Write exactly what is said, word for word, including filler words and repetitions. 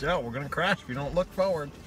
out. We're going to crash if you don't look forward.